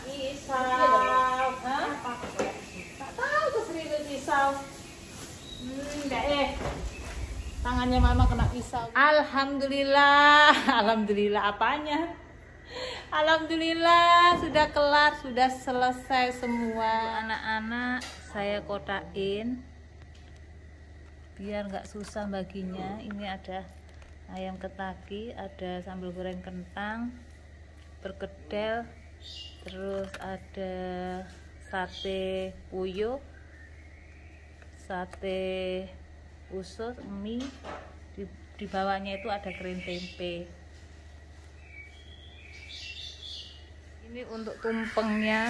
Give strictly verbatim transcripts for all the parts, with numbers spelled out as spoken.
pisau. Hah? Tak tahu keseringan pisau. Hmm, enggak eh. Tangannya mama kena pisau. Alhamdulillah. Alhamdulillah apanya? Alhamdulillah sudah kelar, sudah selesai semua. Anak-anak saya kotakin biar nggak susah baginya. Ini ada ayam ketaki, ada sambal goreng kentang, perkedel, terus ada sate puyuh, sate usus, mie, di, di bawahnya itu ada kering tempe. Ini untuk tumpengnya,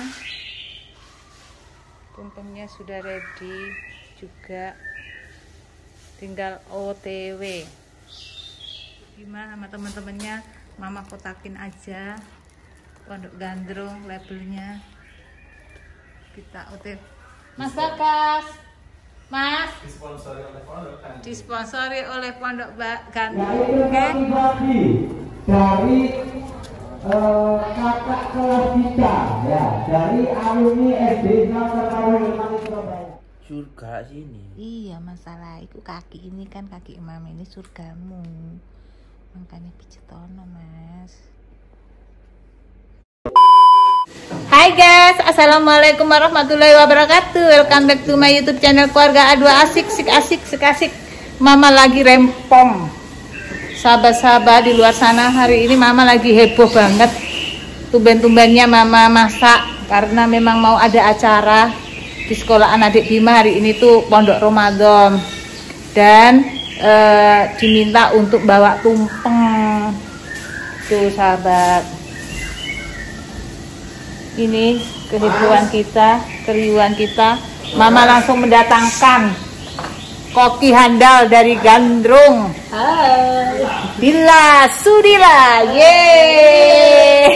tumpengnya sudah ready juga, tinggal O T W. Gimana sama teman-temannya, mama kotakin aja Pondok Gandrung labelnya, kita O T W. Mas Bakas, Mas, disponsori oleh Pondok Gandrung. Disponsori oleh Pondok Gandrung. Oke. Dari uh, kakak kelas tiga ya, dari alumni S D Surabaya. Surga sini. Iya, masalah itu kaki ini kan kaki Imam ini surgamu. Makanya pijetono, Mas. Hai guys, assalamualaikum warahmatullahi wabarakatuh. Welcome back to my YouTube channel Keluarga A dua Asik, sik asik, sik asik. Mama lagi rempong. Sahabat-sahabat di luar sana, hari ini mama lagi heboh banget. Tumben-tumbennya mama masak karena memang mau ada acara di sekolahan adik Bima. Hari ini tuh pondok Ramadan dan e, diminta untuk bawa tumpeng tuh sahabat. Ini kehebohan kita, keriuhan kita. Mama langsung mendatangkan koki handal dari Gandrung. Hai Dila Sudila, yeay.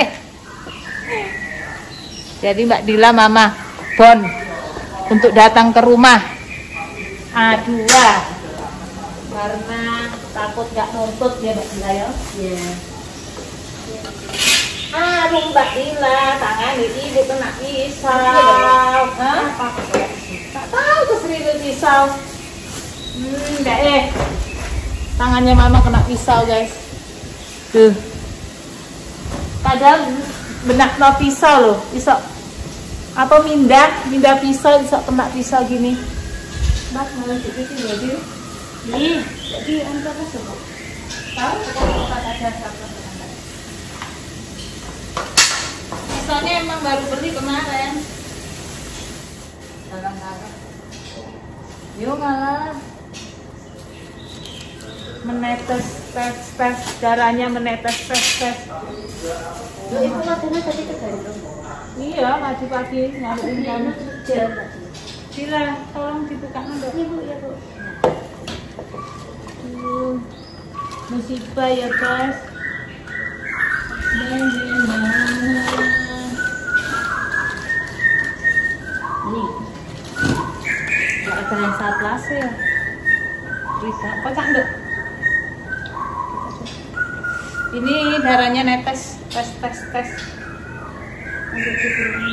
Jadi Mbak Dila mama bon untuk datang ke rumah A dua karena takut gak nuntut ya Mbak Dila ya. Yeah. Aduh Mbak Dila, tangan ibu kena pisau. Hah? Tak tahu keseringan pisau. Hmm, enggak eh. Tangannya mama kena pisau guys. Tuh. Padahal benak no pisau loh, pisau atau mindah, mindah pisau bisa kena pisau gini. Mas malah jadi jadi. Nih, jadi antar coba. Tahu kalau ada apa? Pisaunya emang baru beli kemarin. Dalam-dalam. Yuk malah menetes tes tes darahnya menetes tes tes. Loh, ibu latihannya tadi ke Gandrung. Iya, pagi-pagi nyariin kamu. Dila, tolong dibukakan dong. Ibu, ya bu. Uh, musibah ya guys. Nih, nggak ada yang satlas ya. Bisa, pegang dong. Ini darahnya netes, tes tes tes. Untuk diturunkan.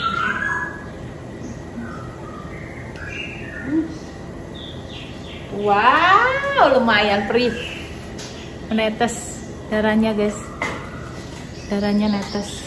Wow, lumayan perih. Menetes darahnya guys. Darahnya netes.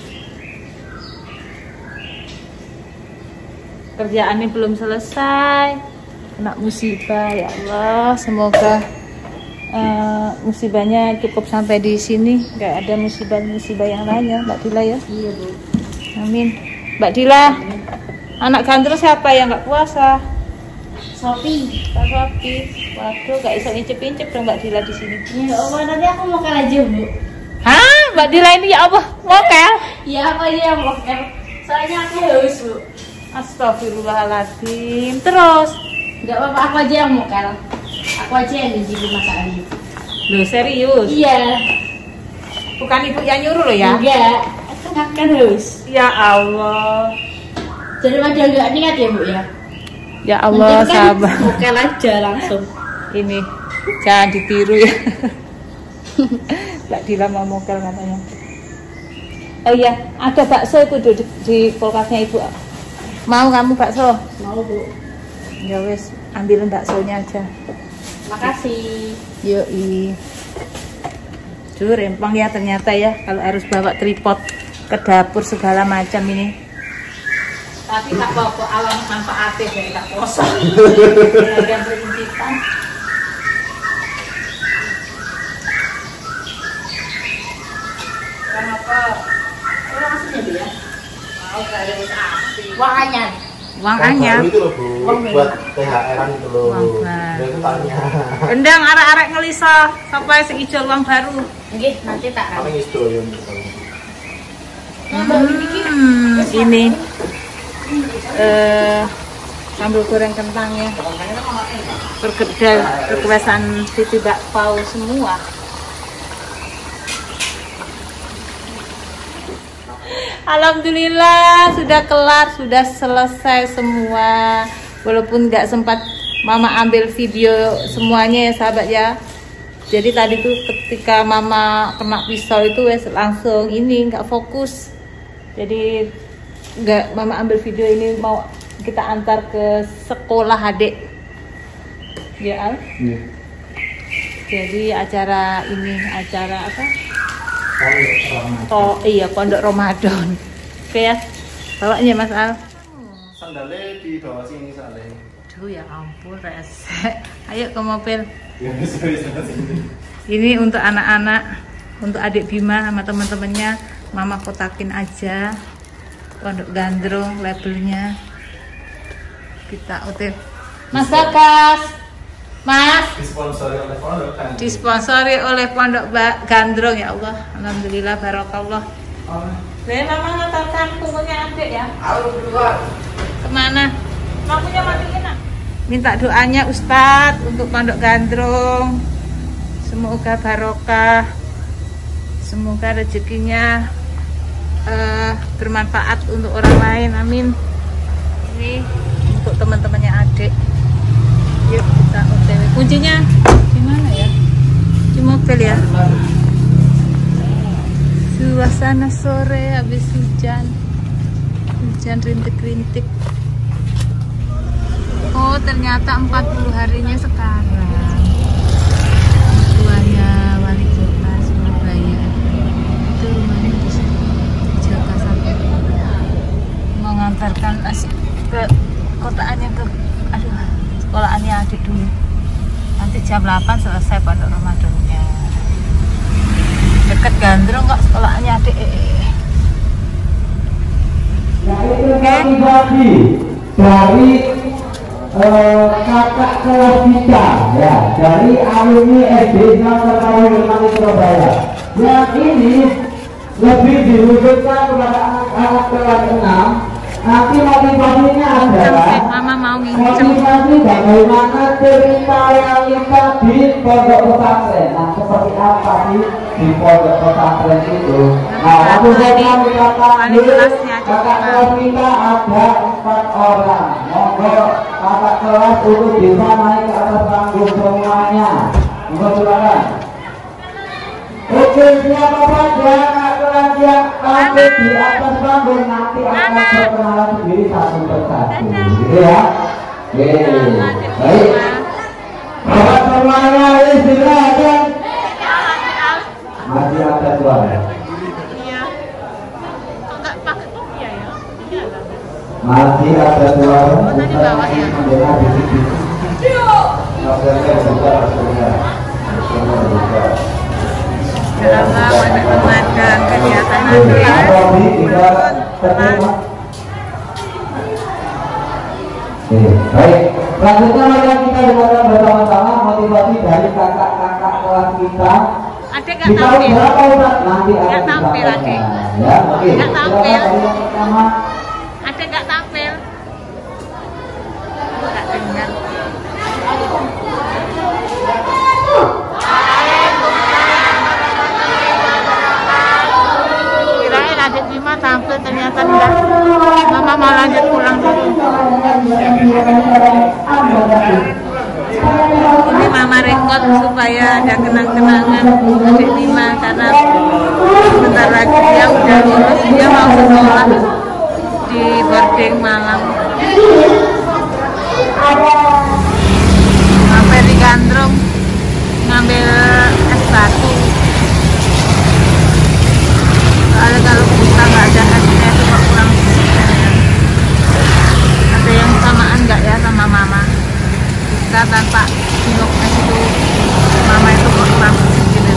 Kerjaannya belum selesai. Kena musibah ya Allah. Semoga uh, musibahnya cukup sampai di sini. Gak ada musibah-musibah yang lain ya Mbak Dila ya. Iya bu. Amin. Mbak Dila, anak Gandrung siapa yang nggak puasa? Sopi. Kak Sopi. Waduh, nggak bisa incip-incip dong Mbak Dila di sini. Ya Allah, nanti aku mau kalah aja bu. Hah, Mbak Dila ini ya Allah, mokel? Iya apa aja yang mau kalah? Soalnya aku haus bu. Astagfirullahaladzim. Terus? Nggak apa-apa, aku aja yang mau kalah. Aku aja yang nyicipin masakannya. Loh serius? Iya. Bukan ibu yang nyuruh loh ya? Enggak. Kan kan haus. Ya Allah. Jadi macam nggak niat ya bu ya? Ya Allah, kan sabar. mau kalah aja langsung. Ini jangan ditiru ya. Mbak Dila mau mokel katanya. Oh iya, ada bakso itu di, di kulkasnya ibu. Mau kamu bakso? Mau Bu. Ya wes, ambilin baksonya aja. Makasih. Yoi. Duh, rempong ya ternyata ya, kalau harus bawa tripod ke dapur segala macam ini. Tapi tak bawa alam manfaatnya dari tak kosong. Yang berintipan. Kenapa? Orang aslinya dia. Mau kaya asli. Uang anyar. Uang anyar. Itu loh Bu, Uang buat T H R-an itu loh. Uang baru. Dan itu tanya. Endang arek-arek ngelisa sampai seijol uang baru. Nggih, nanti tak Apa yang istoyon gitu. Hmm, ini eh sambal goreng kentangnya. Perkedel requestan Siti Bakpao semua. Alhamdulillah sudah kelar, sudah selesai semua. Walaupun nggak sempat Mama ambil video semuanya ya sahabat ya. Jadi tadi tuh ketika Mama kena pisau itu wes langsung ini nggak fokus. Jadi nggak Mama ambil video ini mau kita antar ke sekolah adik. Ya Al? Iya. Jadi acara ini acara apa? Oh iya, pondok Ramadan. Oke ya, bawanya Mas Al. Sandalnya di bawah sini soalnya. Duh ya ampun resek. Ayo ke mobil. Ya bisa bisa sini. Ini untuk anak-anak, untuk adik Bima sama teman-temannya. Mama kotakin aja. Pondok Gandrung labelnya. Kita oke. Mas Bagas. Mas. Disponsori oleh Pondok kan. Disponsori oleh Pondok Gandrung ya Allah. Alhamdulillah barokallah. Oh. Saya Mama ngantarkan punggungnya adik ya. Halo keluar. Kemana? Lampunya matiin ah. Minta doanya Ustadz untuk Pondok Gandrung. Semoga barokah. Semoga rezekinya uh, bermanfaat untuk orang lain. Amin. Ini untuk teman-temannya adik. Yuk kita O T W. Kuncinya gimana ya? Di mobil ya. Suasana sore habis hujan. Hujan rintik-rintik. Oh ternyata empat puluh harinya sekarang. Tuanya wali kota Surabaya. Itu rumahnya di sini. Jakarta sampai mau ngantarkan asik ke kotaannya ke aduh sekolahannya adik dulu. Nanti jam delapan selesai pondok Ramadannya. Deket Gandrung kok sekolahannya adik. Dari dari eh, kakak kelas kita ya, dari alumni S D Islam Tertawa Wilmani Surabaya. Yang ini lebih diwujudkan kepada anak-anak kelas enam. Nanti motivasinya adalah Mama mau ngincem. motivasi bagaimana cerita yang kita di pondok pesantren. Nah, seperti apa sih di pondok pesantren itu? Nah, waktu saya kita panggil kakak kelas kita ada empat orang. Monggo kakak kelas untuk bisa naik ke atas panggung semuanya. Monggo silakan. Oke, siapa saja kakak kelas yang ada di atas panggung nanti akan berkenalan sendiri satu persatu, gitu ya. Oke, baik. Bapak semuanya istirahat. Masih ada suara. Iya. Enggak pakai kopi ya? Iya lah. Masih ada suara. Oh, tadi bawah ya. Mendengar di sini. Maksudnya buka, maksudnya. Buka. Ya Allah, pada Ramadan kegiatan akhir baik, selanjutnya mari kita dengarkan bersama-sama motivasi dari kakak-kakak kelas kita. Adek gak Di tahun tampil. berapa Ustaz? Nanti Gak akan tampil, disampaikan. Adek. Ya, oke. Gak tampil. Silakan dari yang pertama. Adek gak tampil. Gak dengar. Kirain adik Bima tampil ternyata enggak. Mama mau lanjut pulang dulu. Ini Mama rekod supaya ada kenang-kenangan adik Bima karena sebentar lagi dia udah lulus, dia mau sekolah di boarding Malang. Sampai di Gandrung ngambil es batu. Soalnya kalau kita nggak ada esnya itu kok kurang. Ada yang samaan nggak ya sama mama? Kita tanpa sirup es itu mama itu kok kurang gitu.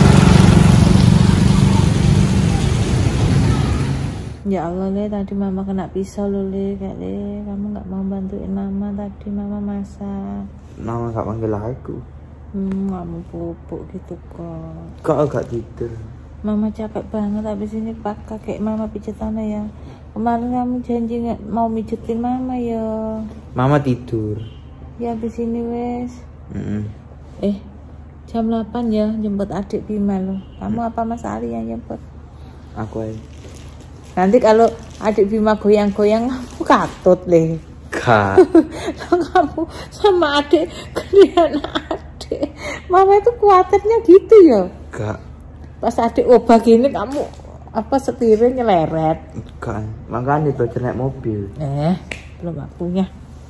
Ya Allah Le, tadi mama kena pisau loh Le, kayak Le, kamu nggak mau bantuin mama tadi mama masak. Mama nggak panggil aku. Hmm, nggak mau pupuk gitu kok. Kok agak tidur? Mama capek banget habis ini pak kakek mama pijet tanah ya. Kemarin kamu janji nggak mau mijetin mama ya. Mama tidur. Ya habis ini wes. Mm-mm. Eh jam delapan ya jemput adik Bima loh. Kamu apa Mas Ali yang jemput? Aku aja. Nanti kalau adik Bima goyang-goyang kamu katut Le. Kak. Kamu sama adik gedean adik. Mama itu khawatirnya gitu ya. Kak. Pas adik obah gini kamu apa setirnya nyeleret. Kak. Makanya belajar naik mobil. Eh belum waktunya.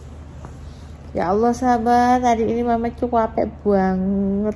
Ya Allah sahabat, hari ini mama cukup capek banget.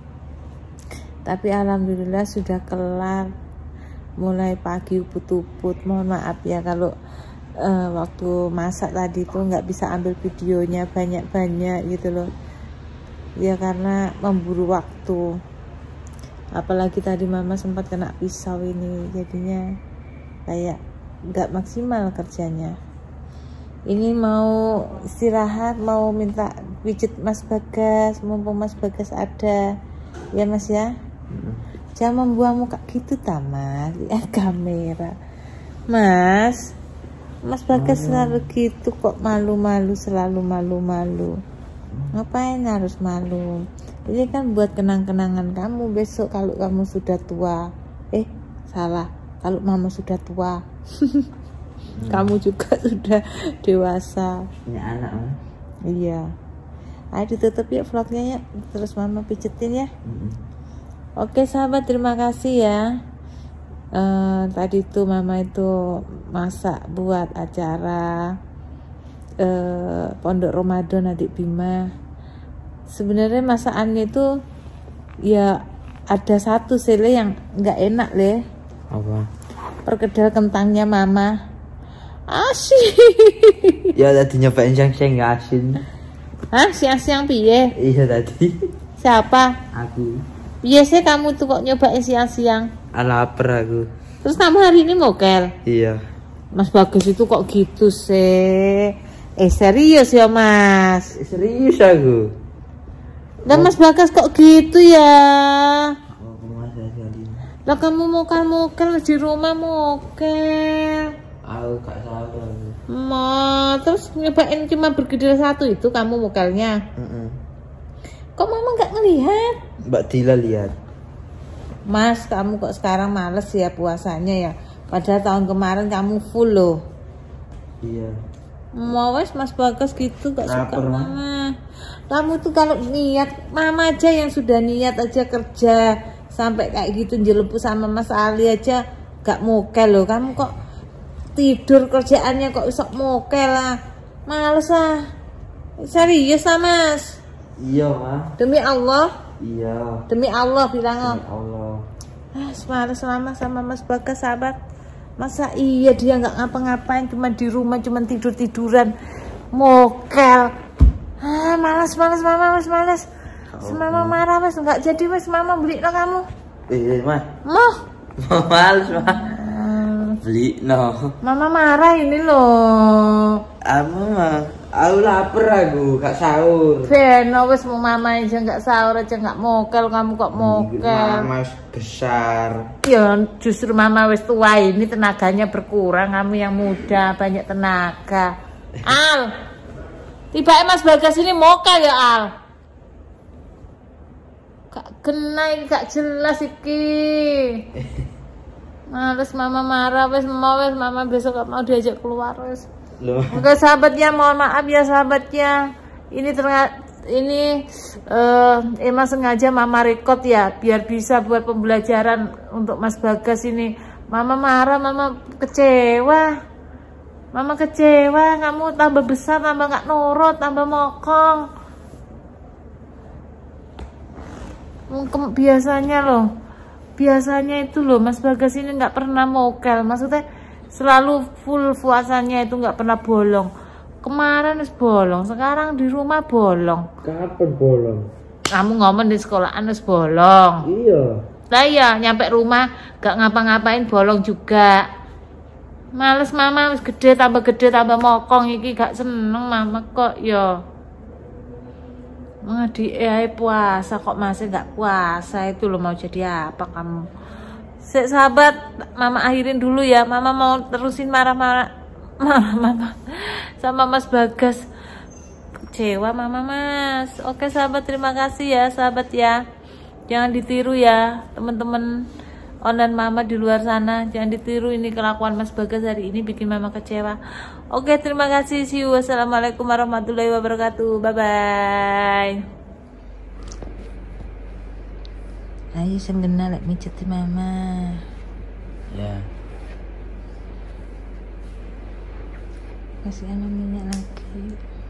Tapi alhamdulillah sudah kelar. Mulai pagi uput-uput. Mohon maaf ya kalau uh, waktu masak tadi tuh nggak bisa ambil videonya banyak-banyak gitu loh. Ya karena memburu waktu. Apalagi tadi mama sempat kena pisau ini, jadinya kayak nggak maksimal kerjanya. Ini mau istirahat, mau minta pijet Mas Bagas, mumpung Mas Bagas ada, ya Mas ya. Jangan membuang muka gitu tamat, lihat kamera. Mas, Mas Bagas selalu gitu kok, malu-malu, selalu malu-malu. Ngapain harus malu? Ini kan buat kenang-kenangan kamu besok kalau kamu sudah tua. Eh, salah. Kalau mama sudah tua. hmm. Kamu juga sudah dewasa. Punya anak, Mas. Iya. Ayo ditutup ya vlognya ya. Terus mama pijetin ya. Hmm. Oke sahabat, terima kasih ya. Uh, tadi tuh mama itu masak buat acara uh, Pondok Ramadan adik Bima. Sebenarnya masakannya itu ya ada satu sele yang nggak enak Le. Apa? Perkedel kentangnya mama asin. Ya tadi nyobain siang-siang nggak asin. Hah, siang-siang piye? Iya tadi. Siapa? Aku. Biasanya kamu tuh kok nyobain siang-siang. Lapar aku. Terus kamu hari ini mokel? Iya. Mas Bagus itu kok gitu sih? Eh serius ya Mas? Eh, serius aku. Dan Mas Bagas kok gitu ya? Oh, Lah kamu mokel-mokel di rumah mokel. Aku gak salah. Ma, terus nyobain cuma bergedel satu itu kamu mokelnya? Mm -mm. Kok mama nggak ngelihat? Mbak Dila lihat. Mas, kamu kok sekarang males ya puasanya ya? Padahal tahun kemarin kamu full loh. Iya. Mau wes Mas Bagas gitu gak suka Laper, mama. Kamu tuh kalau niat, mama aja yang sudah niat aja kerja sampai kayak gitu jelepu sama Mas Ali aja gak mokel loh. Kamu kok tidur kerjaannya kok sok mokel lah. Males ah. Serius ah Mas? Iya Mas. Demi Allah. Iya. Demi Allah bilang. Demi Allah. Ah, males lama sama Mas Bagas sahabat. Masa iya dia nggak ngapa-ngapain, cuma di rumah, cuma tidur-tiduran, mokel. Ah, malas, malas, mama, mas, malas. Oh, mama marah, mas, nggak jadi, mas, mama beli no kamu. Eh, mas. Mau? Malas, mas. Hmm. Beli no. Mama marah ini loh. Aku mah, aku lapar aku, gak sahur. Beno, wes mau mama aja nggak sahur aja nggak mokel, kamu kok mokel. Mama besar. Ya justru mama wes tua ini tenaganya berkurang, kamu yang muda banyak tenaga. Al, tiba Mas Bagas ini mokel ya Al. Gak kena ini gak jelas iki. Males mama marah wes mau wes mama besok gak mau diajak keluar wes. Loh. Oke sahabatnya, mohon maaf ya sahabatnya. Ini ternyata ini uh, emang sengaja Mama record ya, biar bisa buat pembelajaran untuk Mas Bagas ini. Mama marah, Mama kecewa. Mama kecewa, kamu tambah besar, tambah gak nurut, tambah mokong. Mungkin biasanya loh, biasanya itu loh Mas Bagas ini nggak pernah mokel, maksudnya selalu full puasanya itu nggak pernah bolong. Kemarin is bolong, sekarang di rumah bolong. Kapan bolong? Kamu ngomong di sekolahan is bolong. Iya. Lah iya, nyampe rumah gak ngapa-ngapain bolong juga. Males Mama, wis gede tambah gede tambah mokong iki, gak seneng Mama kok ya. Adik eh puasa kok masih nggak puasa, itu lo mau jadi apa kamu? Sek sahabat, Mama akhirin dulu ya. Mama mau terusin marah-marah Mama sama Mas Bagas. Kecewa Mama Mas. Oke sahabat, terima kasih ya sahabat ya. Jangan ditiru ya teman-teman online Mama di luar sana, jangan ditiru ini kelakuan Mas Bagas hari ini bikin Mama kecewa. Oke, terima kasih. See you. Wassalamualaikum warahmatullahi wabarakatuh. Bye bye. Ayo senggena lek mijeti Mama. Ya. Kasih anak minyak lagi.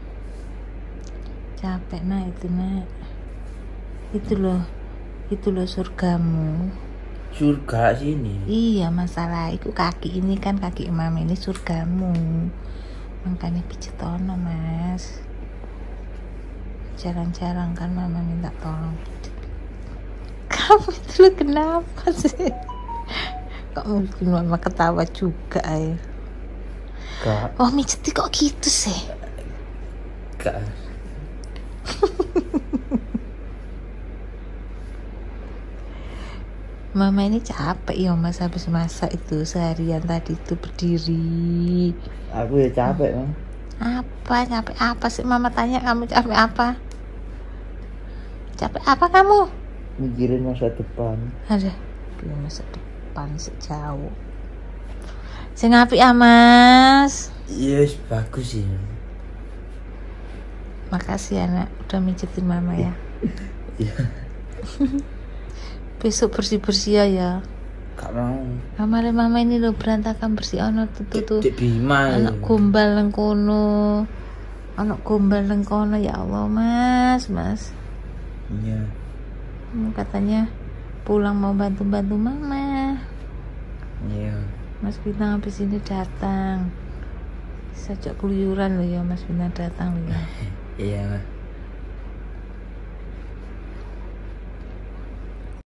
Capek nak itu nak. Itu loh, itu loh surgamu. Surga sini. Iya, masalah itu kaki ini kan kaki Mama ini surgamu. Makanya pijetono Mas. Jarang-jarang kan Mama minta tolong. Kamu itu lo kenapa sih? Kok mungkin Mama ketawa juga ya? Kak. Oh mijeti kok gitu sih? Kak. Mama ini capek ya Mas, habis masak itu seharian tadi itu berdiri. Aku ya capek Mam. Apa capek apa sih? Mama tanya kamu capek apa? Capek apa kamu? Mikirin masa depan. Ada belum masa depan sejauh. Sing apik ya Mas. Yes, bagus sih. Makasih anak udah mijetin Mama ya. Iya. Besok bersih-bersih ya. Gak mau. Kamar Mama ini lo berantakan, bersih ono tuh tuh. Dek Bima. Anak gombal nang kono. Anak gombal nang kono ya Allah Mas, Mas. Iya. Hmm, katanya pulang mau bantu-bantu Mama. Iya. Mas Bintang habis ini datang. Sajak keluyuran lo ya Mas Bintang datang lo ya. Iya.